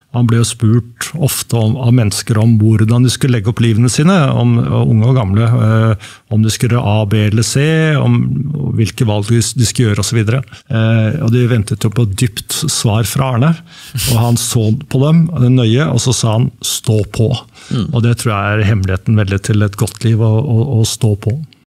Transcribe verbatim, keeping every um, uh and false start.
Han ble jo spurt ofte om, av mennesker om hvordan de skulle legge opp livene sine, om unge og gamle, om de skulle A, B eller C, om hvilke valg de skulle gjøre og så videre. Og de ventet jo på et dypt svar fra Arne, og han så på dem nøye, og så sa han stå på. Mm. Og det tror jeg er hemmeligheten veldig til et godt liv, å, å, å stå på.